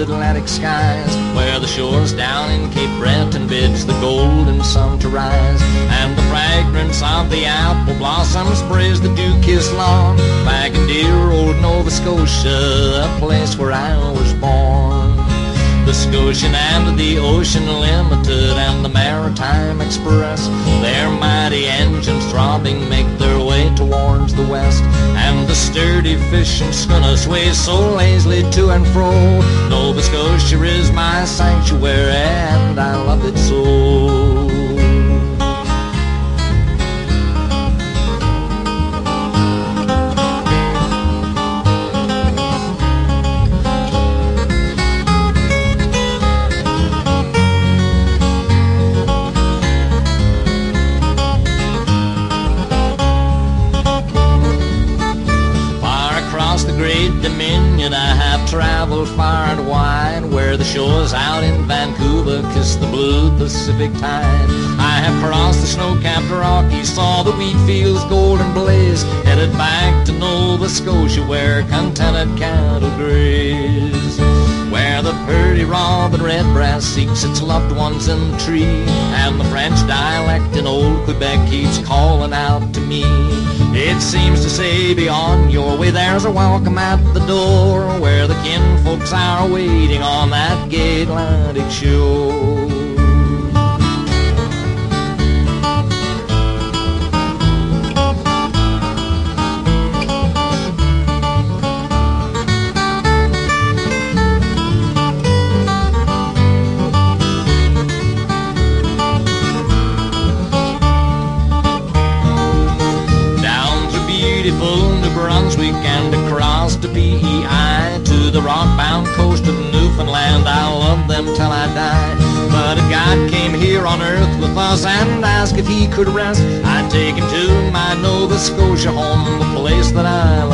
Atlantic skies, where the shores down in Cape Breton bids the golden sun to rise, and the fragrance of the apple blossom sprays the dew-kissed lawn, back in dear old Nova Scotia, a place where I was born. The Scotian and the Ocean Limited and the Maritime Express, their mighty engines throbbing make their way towards the west, and the sturdy fishing schooner sways so lazily to and fro. Nova Scotia is my sanctuary and I love it so. Great Dominion I have traveled far and wide, where the shores out in Vancouver kiss the blue Pacific tide. I have crossed the snow-capped Rockies, saw the wheat fields golden blaze, headed back to Nova Scotia where contented cattle graze, where the purdy robin redbreast seeks its loved ones in the tree, and the French dialect in old Quebec keeps calling out to me. It seems to say, be on your way, there's a welcome at the door, where the kinfolks are waiting on that gay Atlantic shore. Beautiful New Brunswick and across to PEI, to the rock-bound coast of Newfoundland. I'll love them till I die. But if God came here on earth with us and asked if he could rest, I'd take him to my Nova Scotia home, the place that I love.